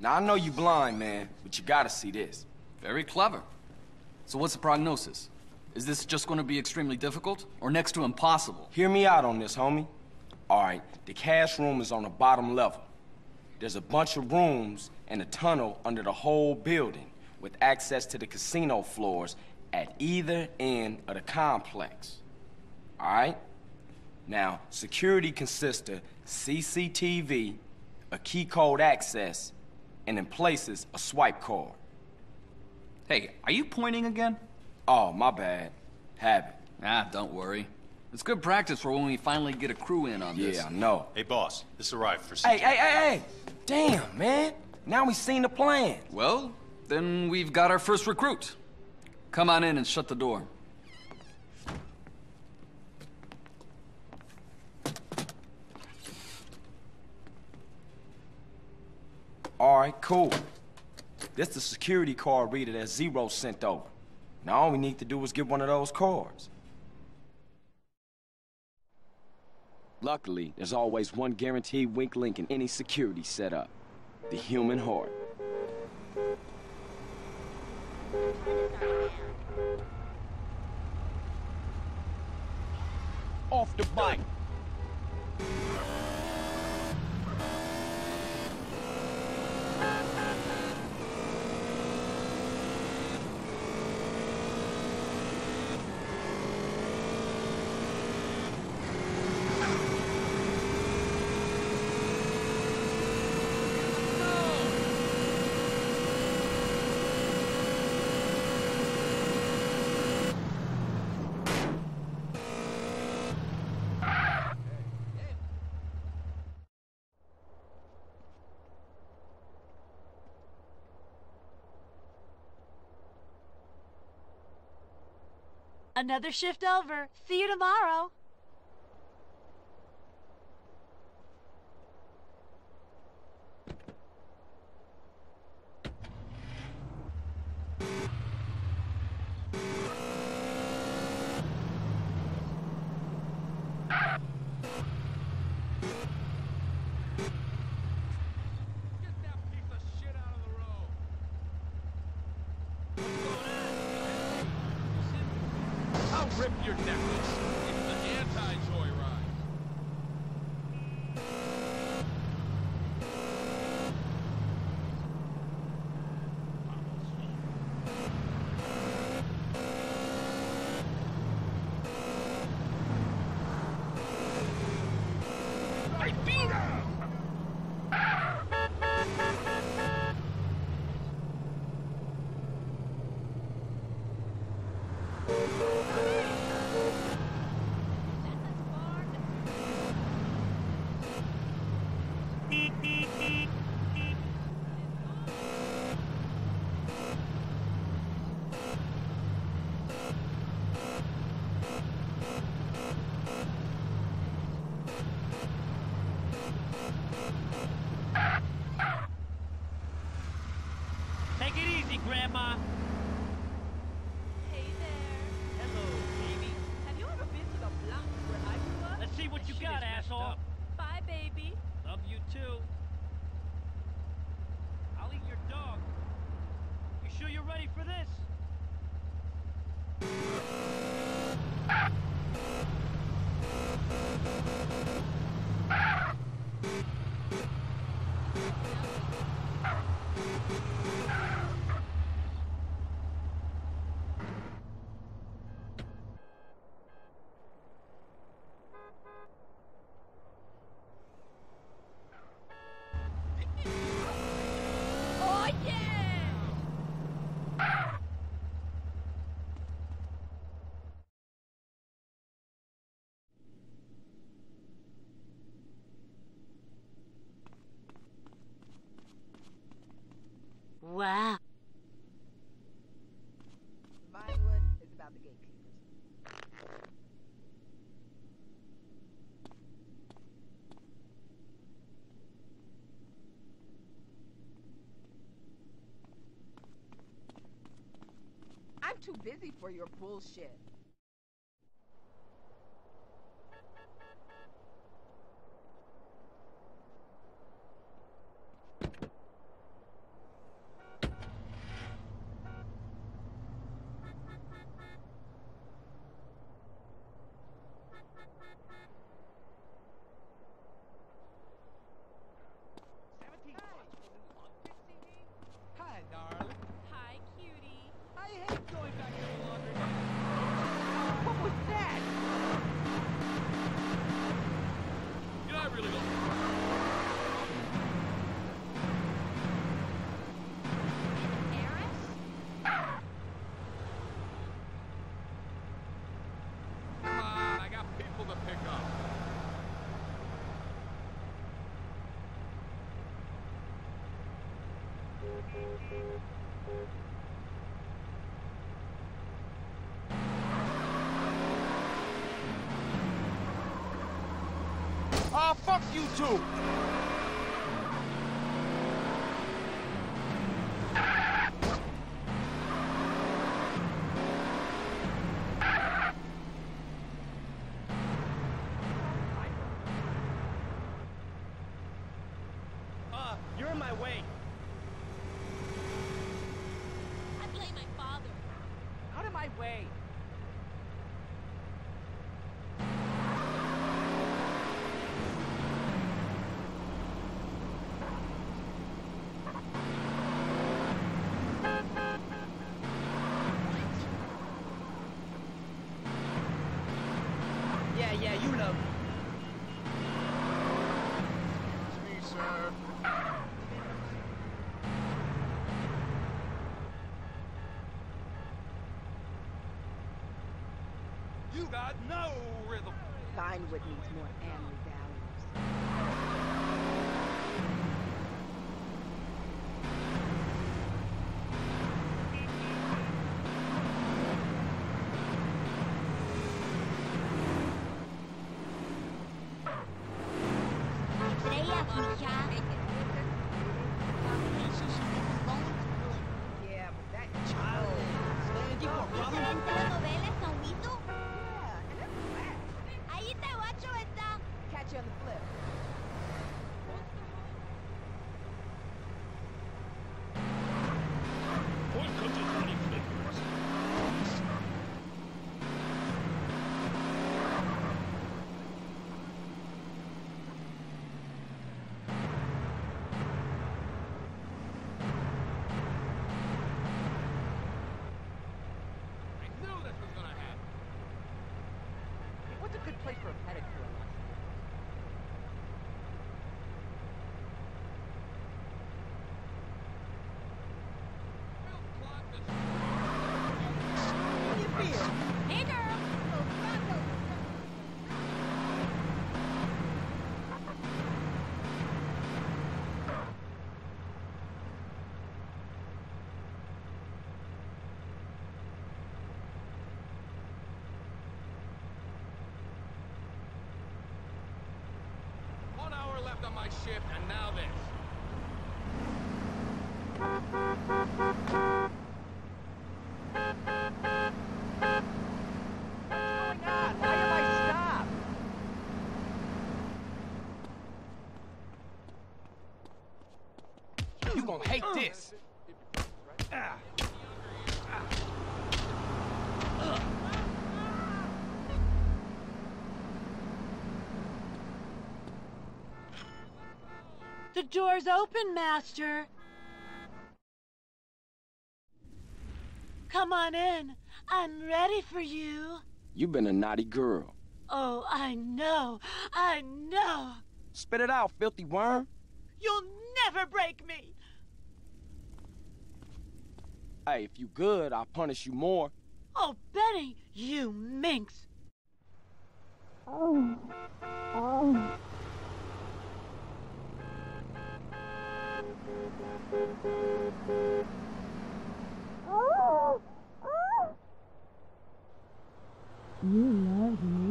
Now, I know you blind, man, but you gotta see this. Very clever. So what's the prognosis? Is this just going to be extremely difficult, or next to impossible? Hear me out on this, homie. All right, the cash room is on the bottom level. There's a bunch of rooms and a tunnel under the whole building with access to the casino floors at either end of the complex. All right? Now, security consists of CCTV, a key code access, and in places, a swipe card. Hey, are you pointing again? Oh, my bad. Habit. Ah, don't worry. It's good practice for when we finally get a crew in on this. Yeah, I know. Hey, boss. This arrived for CJ. Hey! Damn, man. Now we seen the plan. Well, then we've got our first recruit. Come on in and shut the door. All right, cool. This the security card reader that Zero sent over. Now all we need to do is get one of those cards. Luckily, there's always one guaranteed weak link in any security setup. The human heart. Off the bike! Another shift over. See you tomorrow. Rip your necklace. It's the anti-joyride. I beat him! Take it easy, Grandma. Hey there. Hello, baby. Have you ever been to the Bronx where I grew up? Let's see what you Shit got, is messed asshole. up. Bye, baby. Love you too. I'll eat your dog. You sure you're ready for this? Oh, yeah! Wow. Vinewood is about the gatekeepers. I'm too busy for your bullshit. Oh, fuck you two! You're in my way. I blame my father. Out of my way. Yeah, you know. Excuse me, sir. You got no rhythm. Vinewood needs more family values. Estrella fija. Yeah, but that Excelente la novela, San Vito. Yeah, and that's flat. Ahí te guacho está. Catch you on the flip. I knew this was gonna happen. What's a good place for a pedicure? Bill Clark is Hey, girl. One hour left on my shift, and now this. What's going on? Why am I stopped? You gonna hate this! The door's open, Master. Come on in. I'm ready for you. You been a naughty girl. Oh, I know. I know. Spit it out, filthy worm. You'll never break me. Hey, if you good, I'll punish you more. Oh, Benny, you minx. You love me.